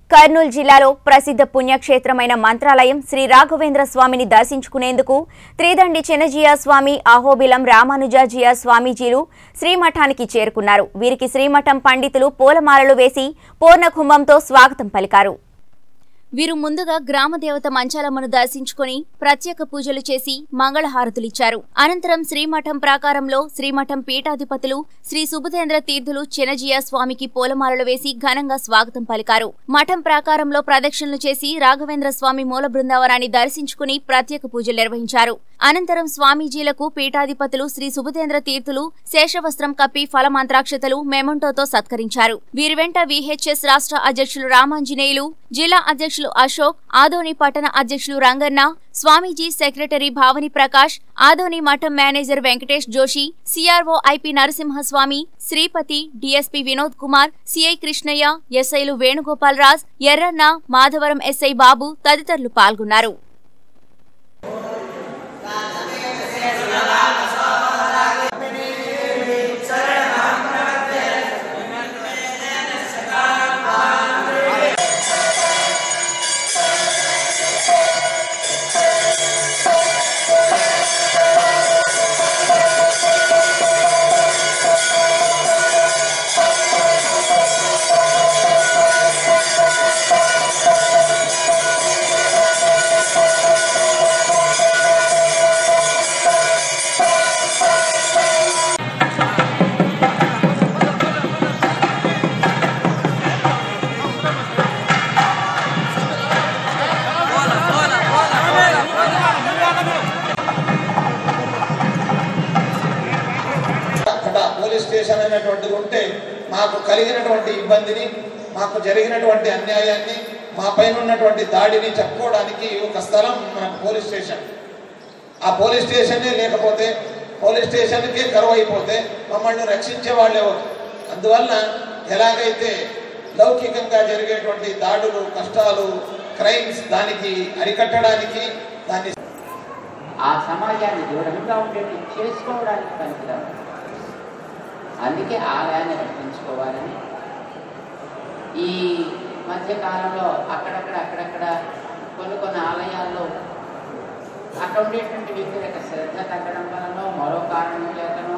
కర్నూలు జిల్లాలో ప్రసిద్ధ పుణ్యక్షేత్రమైన మంత్రాలయం శ్రీ రాఘవేంద్ర స్వామిని దర్శించుకునేందుకు త్రిదండి చిన్నజీయ స్వామి అహోబిలం రామానుజాజియ స్వామీజీలు శ్రీమఠానికి చేరుకున్నారు. వీరికి శ్రీమఠం పండితులు పూలమాలలు వేసి పూర్ణకుంభంతో స్వాగతం పలికారు. వీరు ముందుగా గ్రామదేవత మంచాలమ్మను దర్శించుకుని ప్రత్యేక పూజలు చేసి మంగళహారతులిచ్చారు. అనంతరం శ్రీమఠం ప్రాకారంలో శ్రీమఠం పీఠాధిపతులు శ్రీ సుబుధేంద్ర తీర్థులు చిన్నజీయ స్వామికి పూలమాలలు వేసి ఘనంగా స్వాగతం పలికారు. మఠం ప్రాకారంలో ప్రదక్షిణలు చేసి రాఘవేంద్ర స్వామి మూల బృందావనాన్ని దర్శించుకుని ప్రత్యేక పూజలు నిర్వహించారు. అనంతరం స్వామీజీలకు పీఠాధిపతులు శ్రీ సుబుధేంద్ర తీర్థులు శేషవస్త్రం కప్పి ఫలమంత్రాక్షతలు మెమంటోతో సత్కరించారు. వీరి వెంట విహెచ్ఎస్ రాష్ట్ర అధ్యక్షులు రామాంజనేయులు, జిల్లా అధ్యక్షులు అశోక్, ఆదోని పట్టణ అధ్యక్షులు రంగన్న, స్వామీజీ సెక్రటరీ భావని ప్రకాష్, ఆదోని మఠం manager Venkatesh Joshi, CRO IP Narasimhaswamy, Sripathi, DSP Vinod Kumar, CI Krishnaiah, ఎస్ఐలు వేణుగోపాల్ రాజ్, ఎర్రన్న, మాధవరం ఎస్ఐ బాబు తదితరులు పాల్గొన్నారు. స్టేషన్ అనేటువంటిది ఉంటే మాకు కలిగినటువంటి ఇబ్బందిని, మాకు జరిగినటువంటి అన్యాయాన్ని, మా పైన ఉన్నటువంటి దాడిని చెప్పుకోవడానికి ఒక స్థలం మనకు పోలీస్ స్టేషన్. ఆ పోలీస్ స్టేషనే లేకపోతే, పోలీస్ స్టేషన్కే కరువు అయిపోతే మమ్మల్ని రక్షించే వాళ్ళేవారు. అందువల్ల ఎలాగైతే లౌకికంగా జరిగేటువంటి దాడులు, కష్టాలు, క్రైమ్స్ దానికి అరికట్టడానికి, దాన్ని ఆ సమాజాన్ని దూరంగా ఉండేది చేసుకోవడానికి పనికిరాదు. అందుకే ఆలయాన్ని రక్షించుకోవాలని ఈ మధ్యకాలంలో అక్కడక్కడ కొన్ని ఆలయాల్లో అక్కడ ఉండేటువంటి వ్యక్తుల యొక్క శ్రద్ధ తగ్గడం వలన, మరో కారణం చేతనో